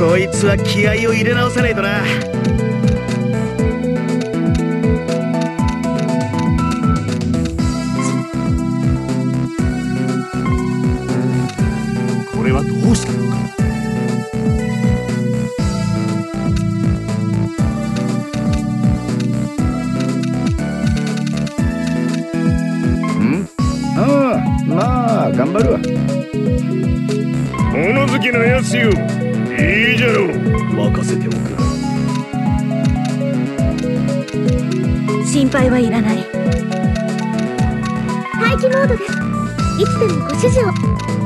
こいつは気合を入れ直さねえとな。これはどうしたのか。 まあ頑張るわ。 物好きなやつよ、いいじゃろう。 任せておく。 心配はいらない。待機モードです。いつでもご指示を。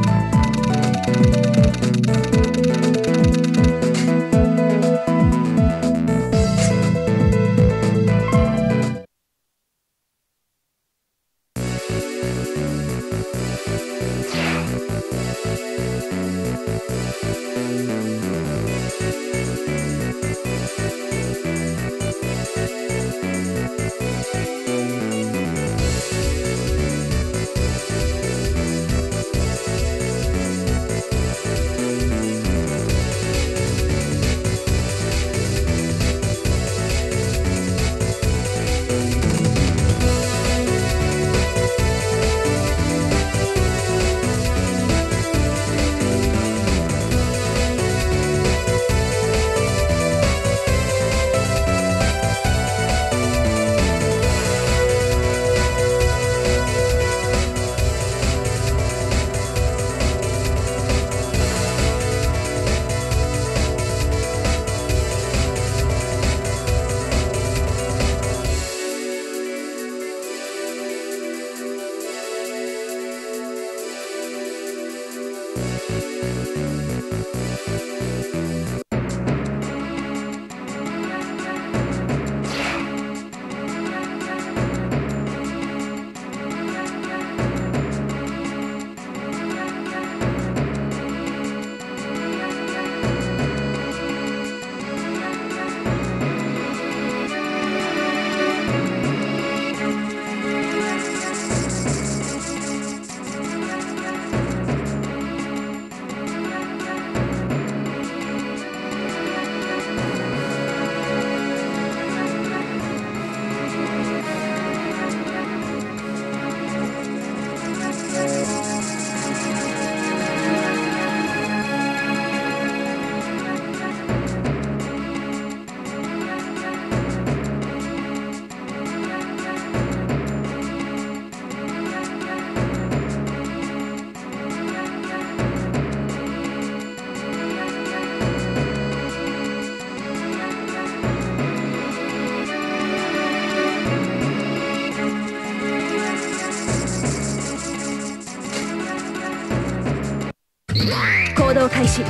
行動開始。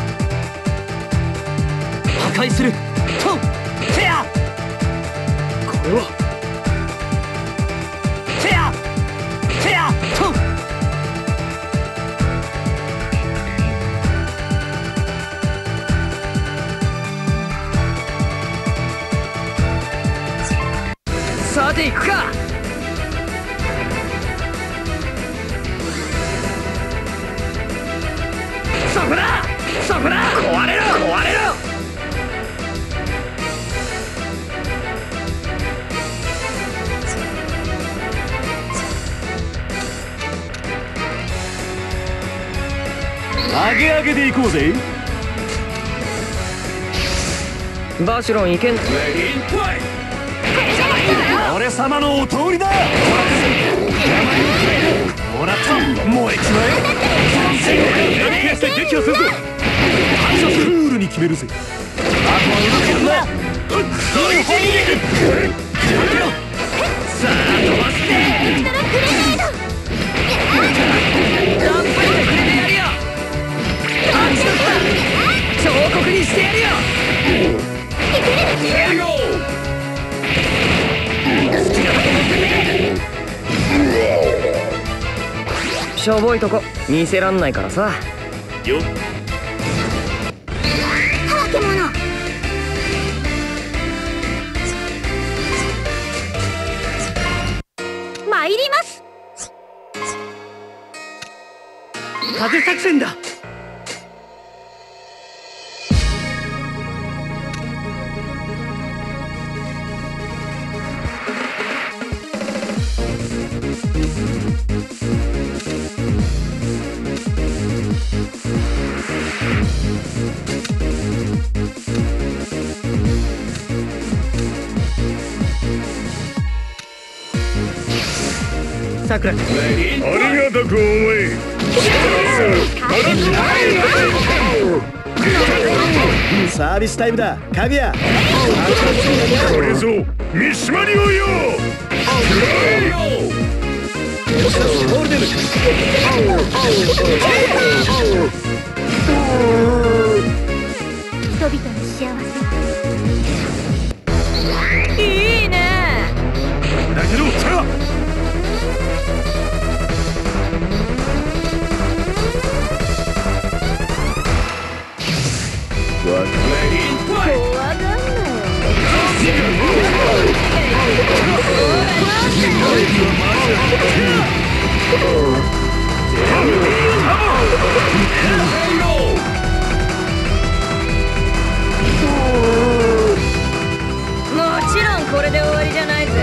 破壊する。トンフェア。これはフェアフェアトン。さて行くか。そこだそこだ。壊れろ壊れろ。 上げ上げで行こうぜ。 バシロンいけん。 俺様のお通りだ。もらった燃えちまえ。やって撃破するぞ。反射する。クールに決めるぜ。あとは動けるな。さあ飛ばすね。たっぷりとくれてやるよ。彫刻にしてやるよ。しょぼいとこ見せらんないからさ。よっ。 たわけ者。参ります。 風作戦だ。 さくらちゃん。 ありがたく思え。 サービスタイムだかぐや。 これぞ三島においよ。 ゴールデン人々の幸せ。 いいね。 だけどさあ。 怖がんなよ。 もちろんこれで終わりじゃないぜ。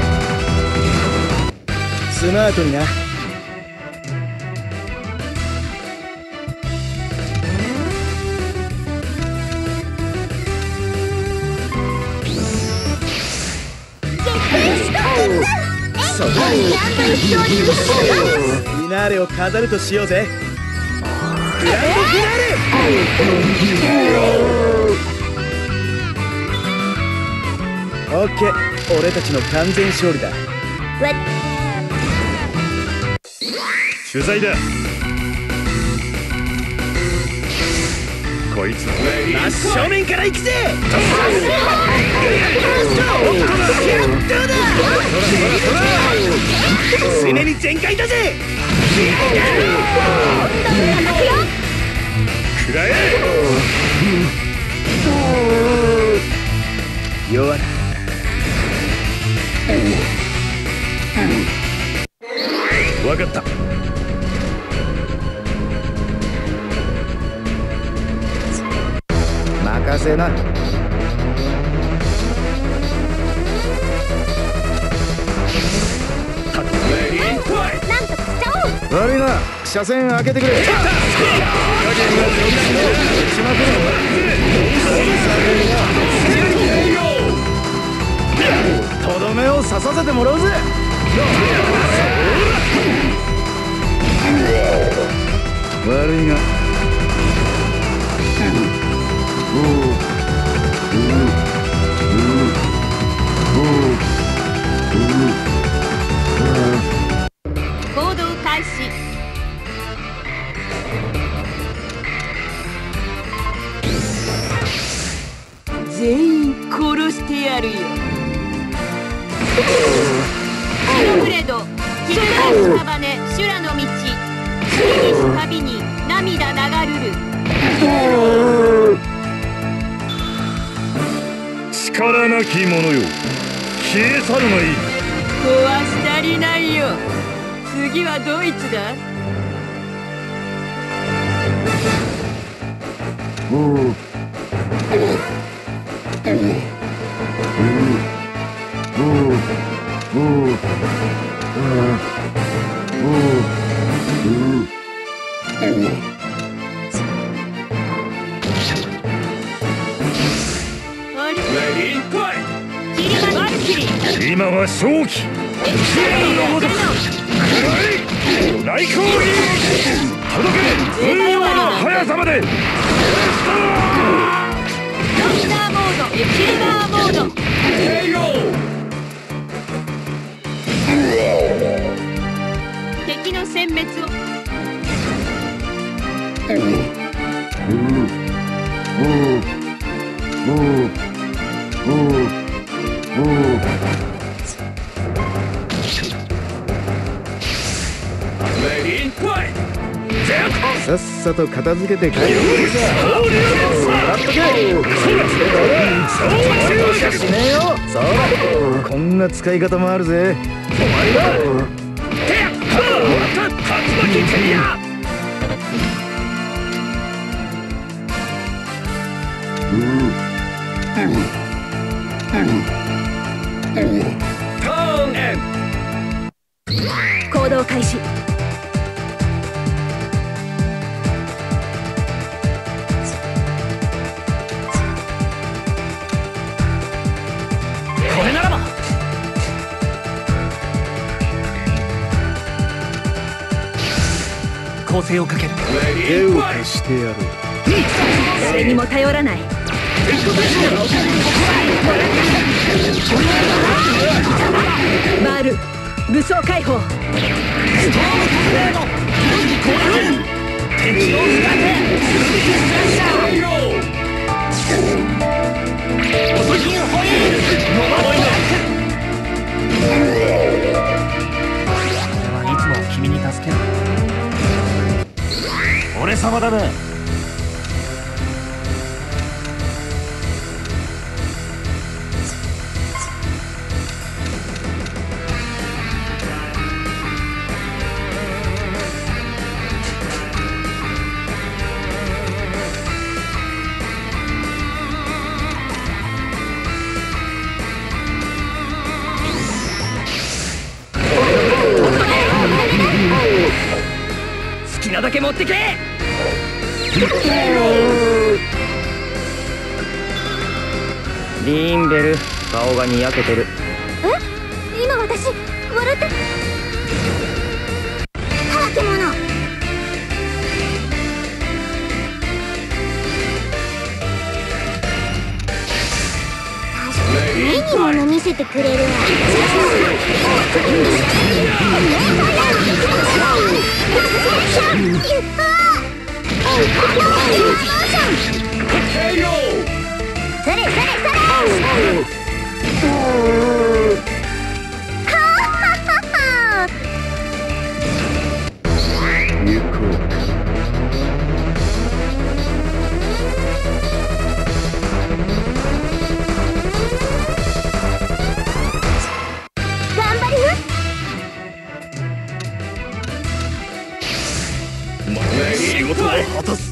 スマートにな。 そこに頑張る勝利をする。 フィナーレを飾るとしようぜ。グランドフィナーレ。オッケー、俺たちの完全勝利だ。 取材だ。こいつ真正面から行くぜ。常に全開だぜ。 くらえ。 弱な。 わかった。 任せな。 なんとかしちゃおう。 悪いな、車線開けてくれ。とどめを刺させてもらうぜ。悪いが行動開始。全員殺してやるよ。白ブレード、キルライスカバネ、修羅の道、次し旅に涙流るる。 力なき者よ、消え去るがいい。 壊し足りないよ。次はドイツだ。 今は正気。来航に届け。運動の速さまで。 ドクターモード、シルバーモード。敵の殲滅を。 さっさと片付けて帰る。しねえよ。そうだ、こんな使い方もあるぜ。 行動開始。 これならば攻勢をかける。 手を貸してやろう。 誰にも頼らない。バール武装解放。 敵を使ってスラッシャー。遅きホイール。俺はいつも君に助ける。俺様だな。好きなだけ持ってけ。 リーンベル、顔がにやけてる。 え、今私笑ってたけ者。目に物見せてくれるわ。それそれそれ。 行こう。 頑張る。 仕事は果たす。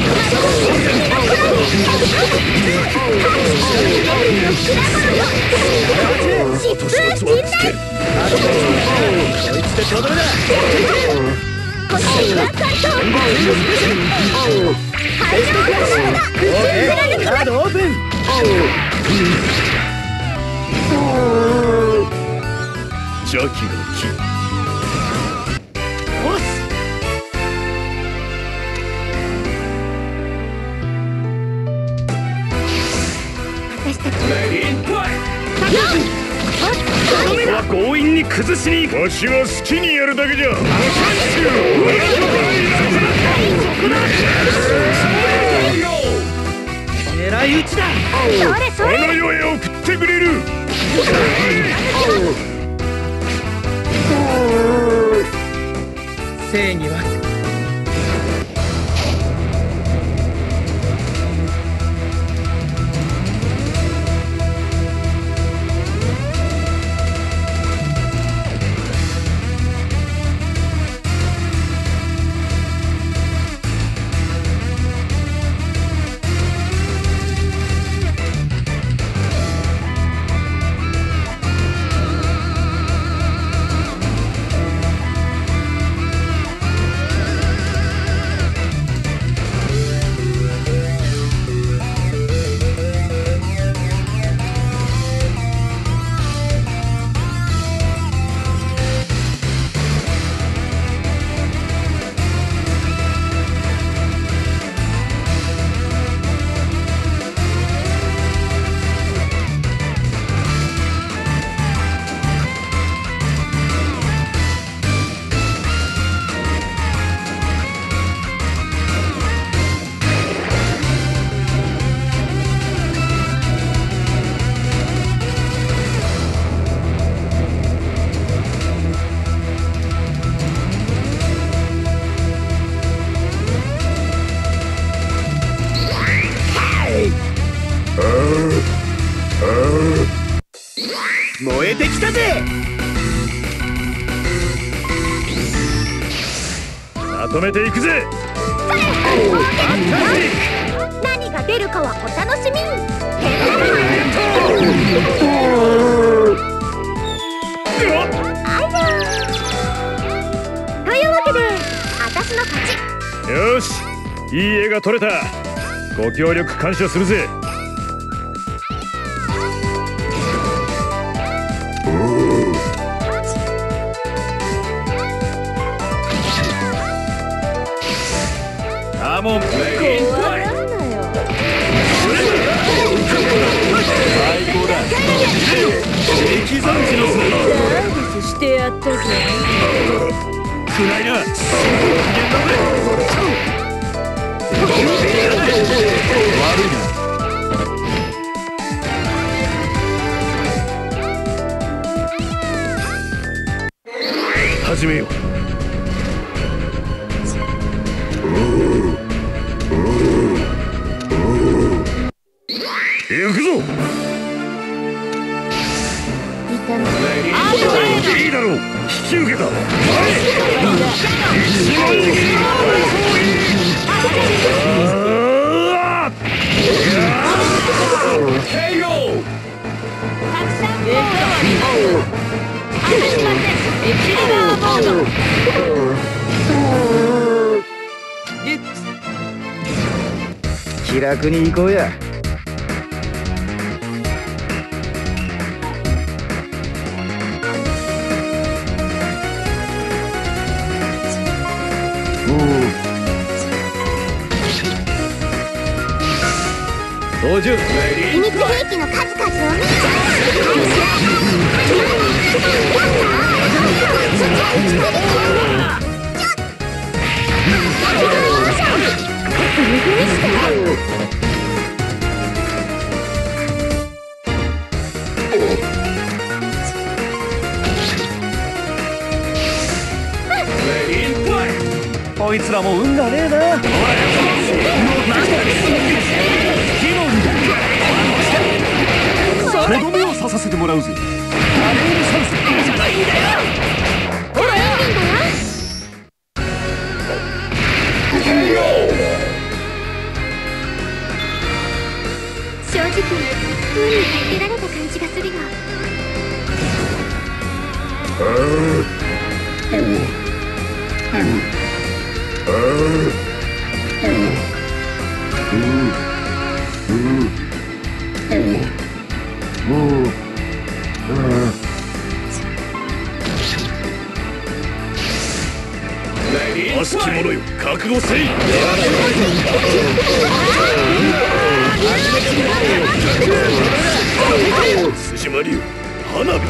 疾風陣内。 こいつでとどめだ。 こっちが最高。大量の花が空中貫く。 カードオープン。 邪気の木。 私たちは強引に崩しに行く。わしは好きにやるだけじゃ。 狙い撃ちだ。 それそれ。 この世へ送ってくれる。 正義は燃えてきたぜ。 まとめていくぜ。 何が出るかはお楽しみに。というわけで私の勝ち。 よし、いい絵が撮れた。ご協力感謝するぜ。 カモンレインファイト。最高だ。敵残機のサービスしてやったぜ。 暗いな。すごい危険だぜ。悪いな。始めよう。行くぞ。いいだろう。引き受けた。一万撃。KO。 たくさんボード離しません。エキリバーボードルックス。 気楽に行こうや。 登場。 秘密兵器の数々を見こいつらも運がねえな。とどめを刺させてもらうぜ。 正直運に助けられた感じがするよ。 悪しき者よ、覚悟せい。筋まりよ、花火。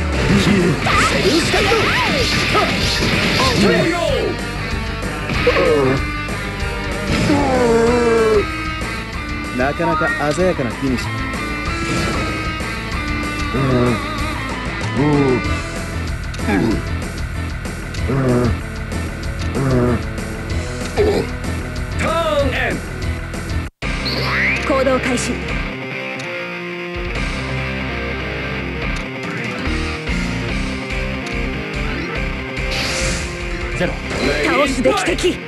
なかなか鮮やかなフィニッシュ。 行動開始。倒すべき敵。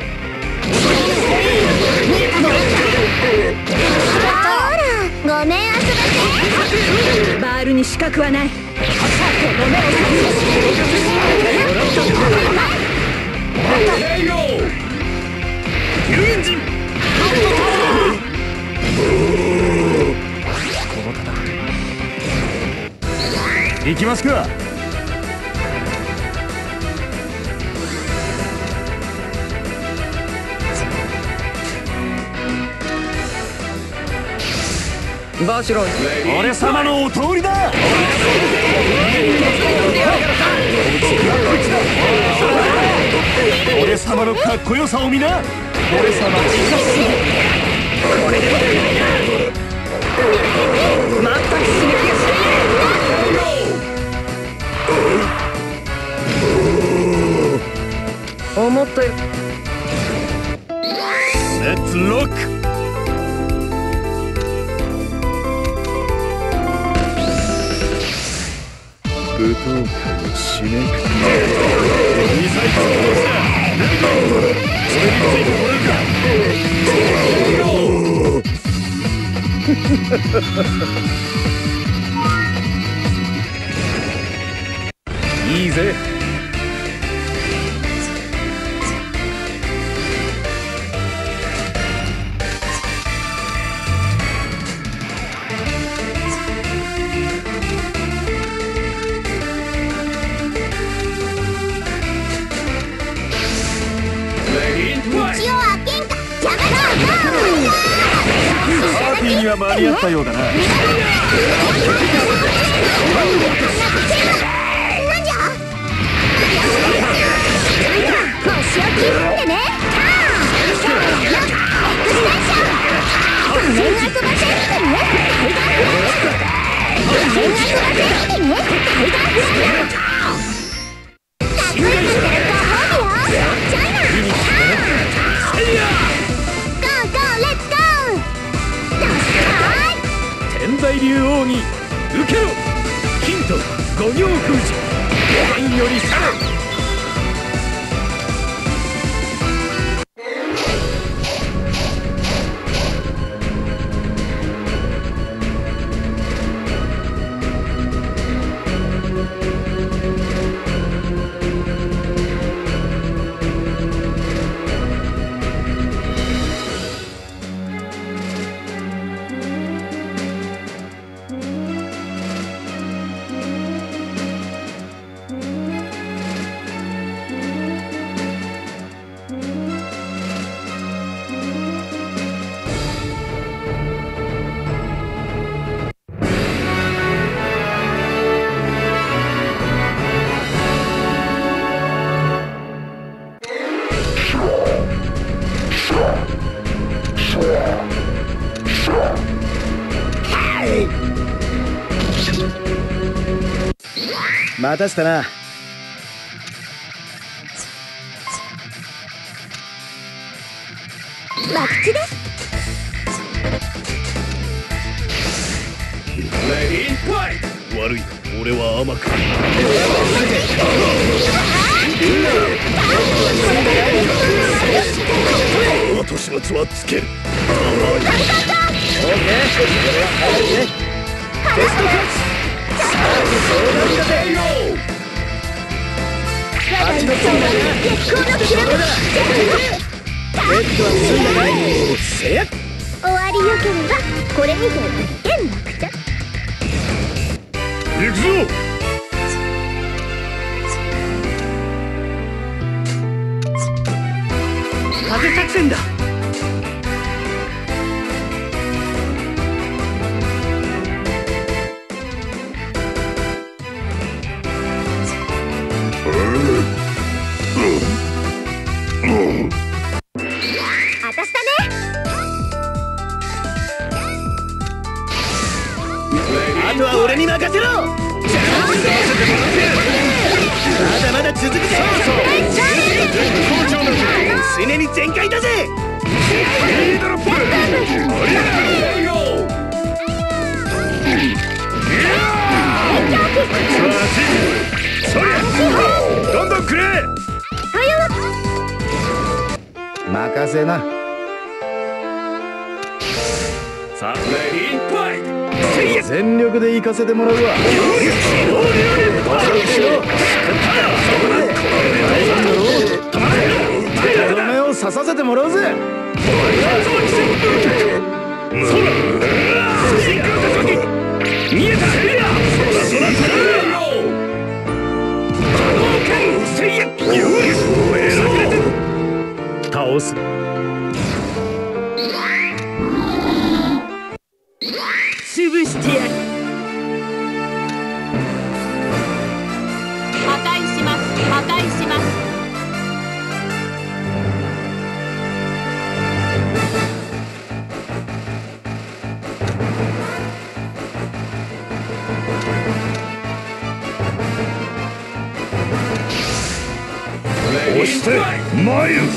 ほらごめん遊ばせ。 バールに死角はない。 行きますか。 バシロン、 俺様のお通りだ。俺様のかっこよさを見な。俺様これで全く刺激がしない。 思ったよ。 レッツロック。 舞踏会を締めくくる。 ミサイルを落とした。俺についてもらうか。いいぜ。 道を開けんか邪魔だ。 が間に合ったようだな。 なんじゃ腰を切ってね。全遊ばせてね。全遊ばせてね。 天才竜王に受けろ。金と五行封じ。5番より去れ。 待たせたな。 バクチです。 悪い、俺は甘く。後始末はつける。 テスト勝ち。 我が理想は月光のきらめき。 ベッドは済んだかい。せや。 終わりよければこれにて一件落着。 行くぞ。 風作戦だ。 あたしたね。 あとは俺に任せろ。まだまだ続くぜ。常に全開だぜ。 どんどんくれ。 任せな。 さあ、レディーファイト。 全力で行かせてもらうわ。とどめを刺させてもらうぜ。 見えた。倒す。 潰してやる。 破壊します。破壊します。 押して参る。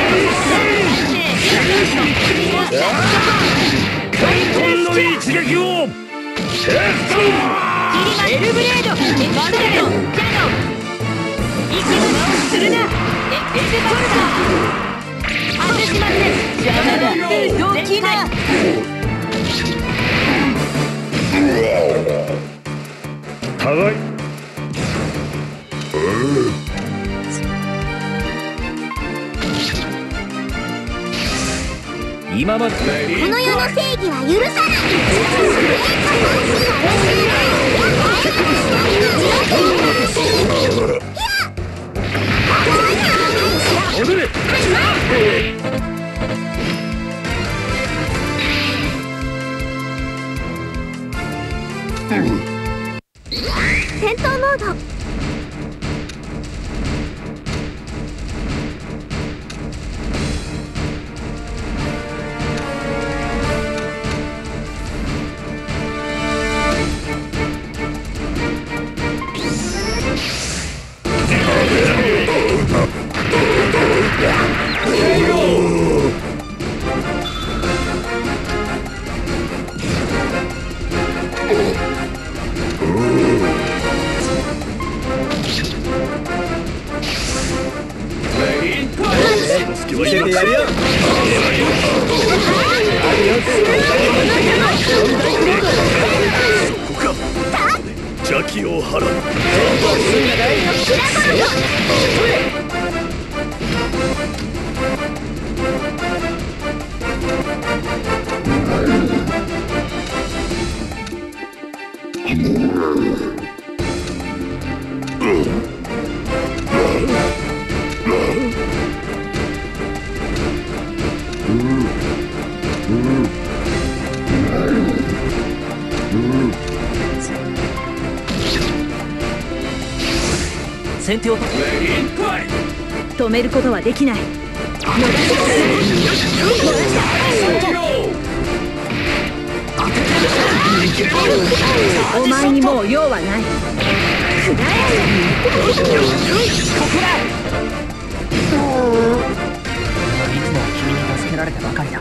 開墾の一撃を。 エルブレード、バルデロ、キャノン。息の間をするな。エルバルダ。外しません。邪魔だ。どきな。 互い。今までこの世の正義は許さない。 戻れ。 見せてやるよ。 邪気を払う。 先手を止めることはできない。お前にもう用はない。ここだ。いつも君に助けられてばかりだ。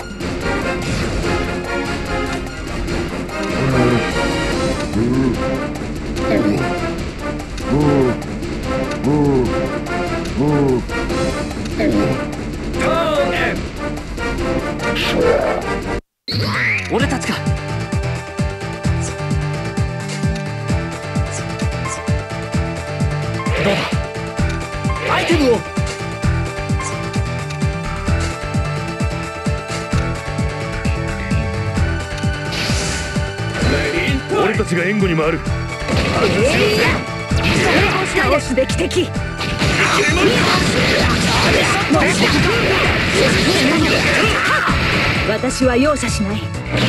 俺たちか。どうだ、アイテムを。 俺たちが援護に回る。 倒すべき敵。私は容赦しない。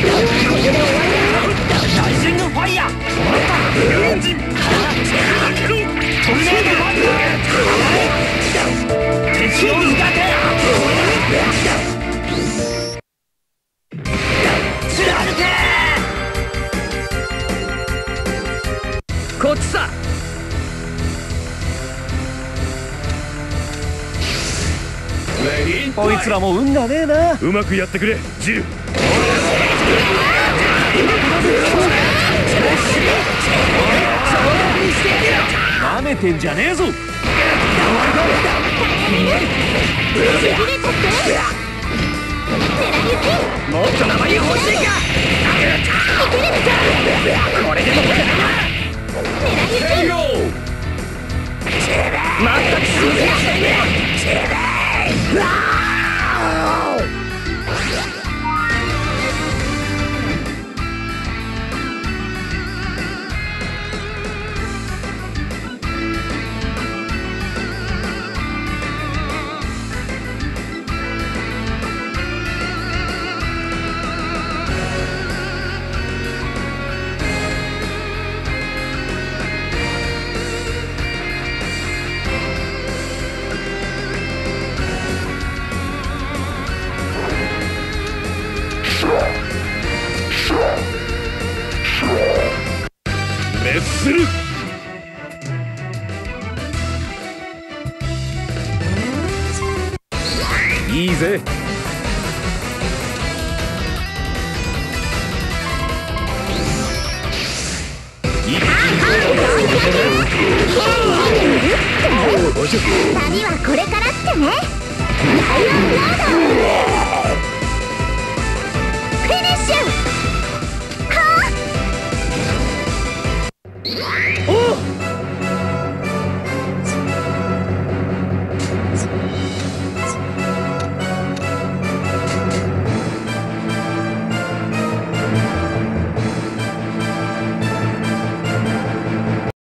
ライジングファイヤー。エンジン。トルネードバック。敵を苦手。貫け。こっちさ。こいつらも運がねえな。 うまくやってくれ、ジル。 なめてんじゃねえぞ。もっと名前欲しいか。これでもまったくすげえ。 滅する。いいぜ。 旅はこれからってね。ダイヤモンド